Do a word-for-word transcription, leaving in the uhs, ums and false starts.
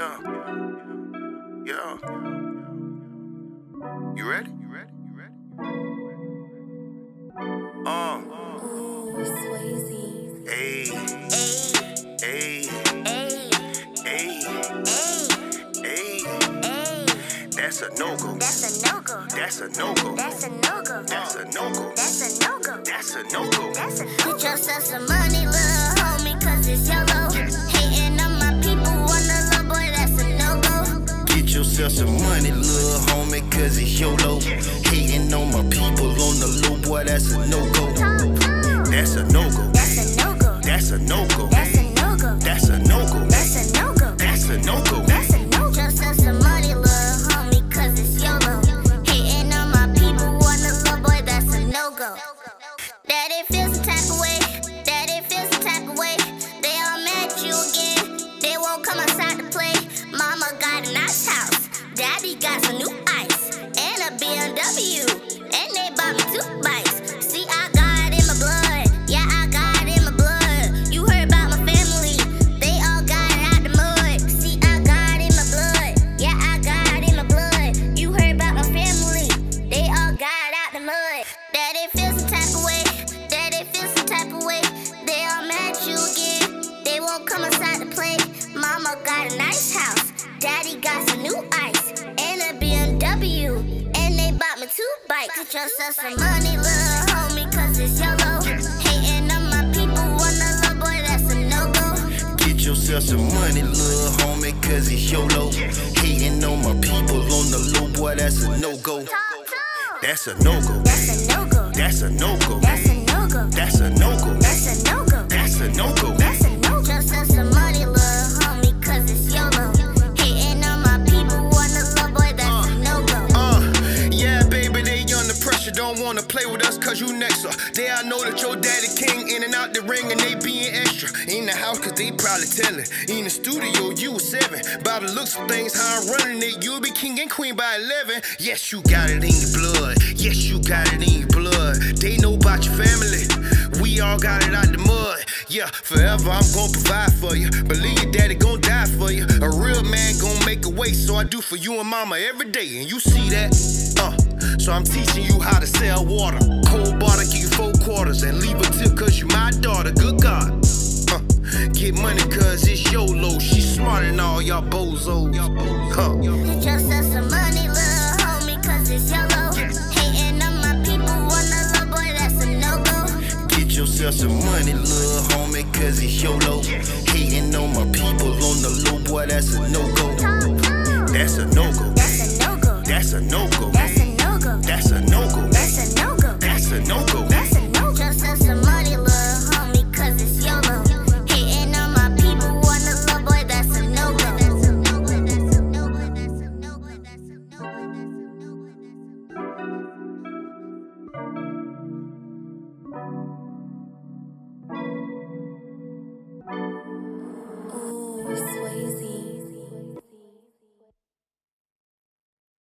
Yeah. Yeah. You ready? You ready? You ready? Uh. Ooh, Swayzee. Hey. Hey. Hey. Hey. Hey. That's a no-go. That's a no-go. That's a no-go. That's a no-go. That's a no-go. That's a no-go. That's a no-go. That's a no-go. Get yourself some money, little homie, cause it's YOLO. Hating on my people, wanna love, boy, that's a no-go. Get yourself some money, little homie, cause it's YOLO. Hating on my people on the low, boy, that's a no-go. That's a no-go. That's a no-go. That's a no-go. That's a no-go. That's a no-go. That's a no-go. That's a no-go. That's a no-go. Get yourself some money, little homie, cause it's YOLO. Hating on my people, wanna love, boy, that's a no-go. That it feels some type of way. That it feels some type of way. They all mad at you again. They won't come outside to play. Mama got a nice house. Daddy got some new ice and a B M W. And they bought me two bikes. See, I got it in my blood. Yeah, I got it in my blood. You heard about my family. They all got it out the mud. See, I got it in my blood. Yeah, I got it in my blood. You heard about my family. They all got it out the mud. That it feels some type of way. That it feels some type of way. They all mad at you again. They won't come outside to play. Mama got a nice house. Daddy got some new ice and a B M W. And they bought me two bikes. Get yourself some money, little homie, cause it's YOLO. Hating on my people, wanna love, boy, that's a no-go. Get yourself some money, little homie, cause it's YOLO. Hating on my people on the low, boy, that's a no-go. That's a no-go. That's a no-go. That's a no-go. That's a no-go. That's a no-go. That's a no-go. That's a no-go. That's a no-go. Get yourself some money, little homie, cause it's YOLO. Hating on my people, wanna love, boy, that's a no-go. Uh, yeah, baby, they under pressure, don't wanna play with us cause you next up. They I know that your daddy king in and out the ring and they being extra. In the house cause they probably telling. In the studio, you was seven. By the looks of things, how I'm running it, you'll be king and queen by eleven. Yes, you got it in your blood. Yes, you got it in your blood. They know about your family. We all got it out the mud. Yeah, forever I'm gonna provide for you. Believe your daddy gon' die for you. A real man gon' make a way, so I do for you and mama every day. And you see that? Uh, so I'm teaching you how to sell water. Cold water, give you four quarters and leave a tip cause you my daughter. Good God. Uh, get money cause it's YOLO. She's smarter than all y'all bozos. Huh. Get yourself some money, little homie, cause it's YOLO. Hating on my people, wanna love, boy, that's a no-go. Get yourself some money, little homie, cause it's YOLO. Hating on my people on the low, boy, that's a no-go. That's a no-go. That's a no-go. That's a no-go. That's a no-go. That's